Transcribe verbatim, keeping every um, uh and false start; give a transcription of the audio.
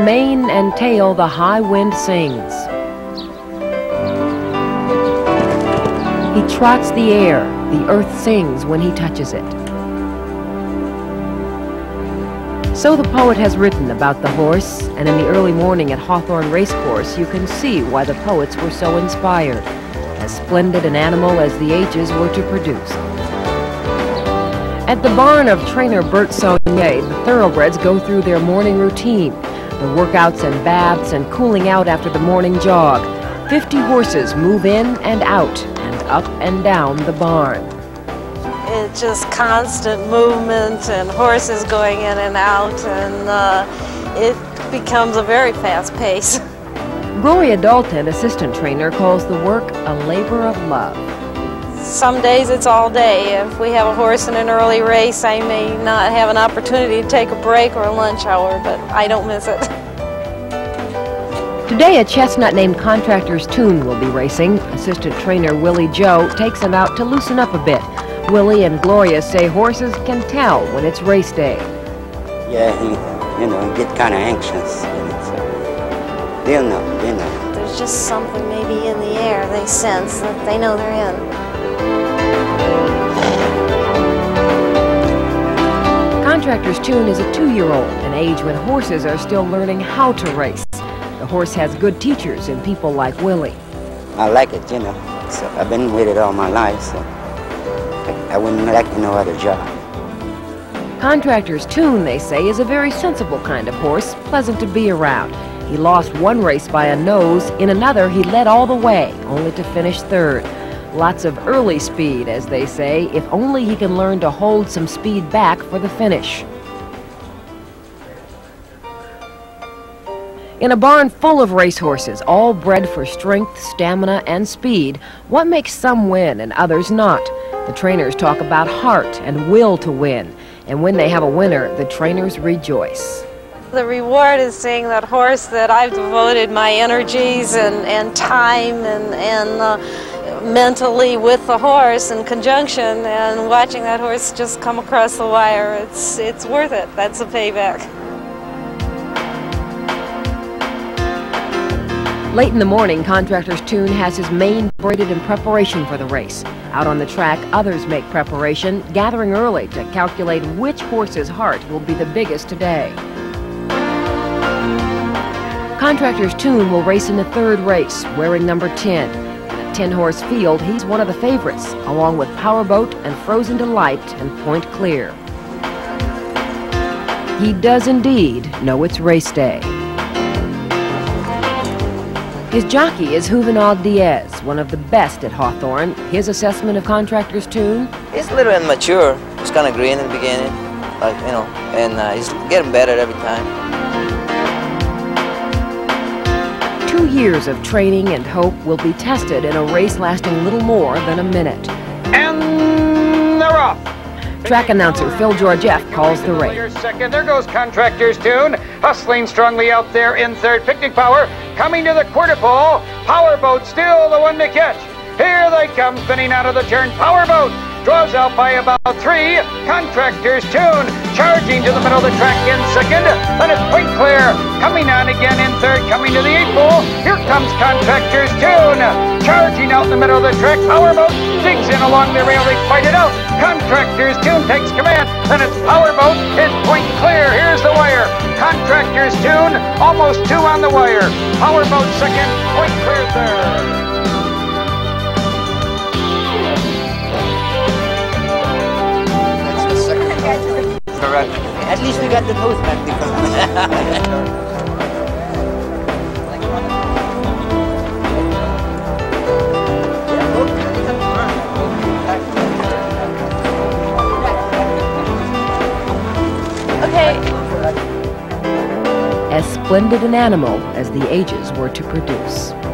mane and tail the high wind sings. He trots the air, the earth sings when he touches it. So the poet has written about the horse, and in the early morning at Hawthorne Race Course, you can see why the poets were so inspired. As splendid an animal as the ages were to produce. At the barn of trainer Bert Saunier, the thoroughbreds go through their morning routine, the workouts and baths and cooling out after the morning jog. Fifty horses move in and out and up and down the barn. It's just constant movement and horses going in and out, and uh, it becomes a very fast pace. Gloria Dalton, assistant trainer, calls the work a labor of love. Some days it's all day. If we have a horse in an early race, I may not have an opportunity to take a break or a lunch hour, but I don't miss it. Today, a chestnut named Contractor's Tune will be racing. Assistant trainer Willie Joe takes him out to loosen up a bit. Willie and Gloria say horses can tell when it's race day. Yeah, he, you know, get kind of anxious. So they'll know, they know. There's just something maybe in the air they sense that they know they're in. Contractor's Tune is a two-year-old, an age when horses are still learning how to race. The horse has good teachers in people like Willie. I like it, you know. So I've been with it all my life, so I wouldn't like no other job. Contractor's Tune, they say, is a very sensible kind of horse, pleasant to be around. He lost one race by a nose. In another, he led all the way, only to finish third. Lots of early speed, as they say, if only he can learn to hold some speed back for the finish. In a barn full of racehorses, all bred for strength, stamina, and speed, what makes some win and others not? The trainers talk about heart and will to win, and when they have a winner, the trainers rejoice. The reward is seeing that horse that I've devoted my energies and, and time and, and uh, mentally with the horse in conjunction, and watching that horse just come across the wire. It's, it's worth it. That's a payback. Late in the morning, Contractor's Tune has his mane braided in preparation for the race. Out on the track, others make preparation, gathering early to calculate which horse's heart will be the biggest today. Contractor's Tune will race in the third race, wearing number ten. In a ten-horse field, he's one of the favorites, along with Powerboat and Frozen Delight and Point Clear. He does indeed know it's race day. His jockey is Juvenal Diaz, one of the best at Hawthorne. His assessment of Contractor's Tune? He's a little immature. He's kind of green in the beginning, like, you know, and uh, he's getting better every time. Two years of training and hope will be tested in a race lasting little more than a minute. And they're off. Track announcer Phil Georgieff calls the race. Second, there goes Contractor's Tune, hustling strongly out there in third. Picnic Power coming to the quarter pole. Powerboat still the one to catch. Here they come, spinning out of the turn. Powerboat draws out by about three. Contractor's Tune charging to the middle of the track in second. Then it's Point Clear coming on again in third, coming to the eight pole. Here comes Contractor's Tune charging out in the middle of the track. Powerboat digs in along the rail. They fight it out. Contractor's Tune takes command. Then it's Powerboat and Point Clear. Here's the wire. Contractor's Tune almost two on the wire. Powerboat second, Point Clear third. Correct. At least we got the nose back because Okay. As splendid an animal as the ages were to produce.